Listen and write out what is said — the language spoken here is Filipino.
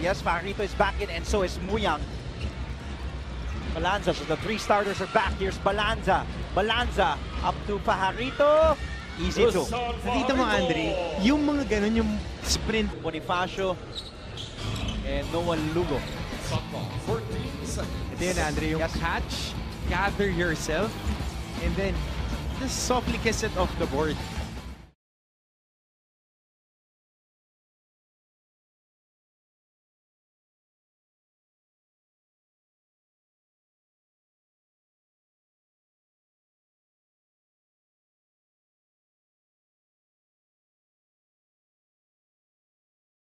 Yes, Fajarito is back in and so is Muyang. Balanza, so the three starters are back. Here's Balanza. Balanza up to Fajarito. Easy to. Nakita mo, Andre, yung mga ganun, yung sprint. Bonifacio and Noah Lugo. Ito yun, Andre, yung catch, gather yourself, and then just softly kiss it off the board.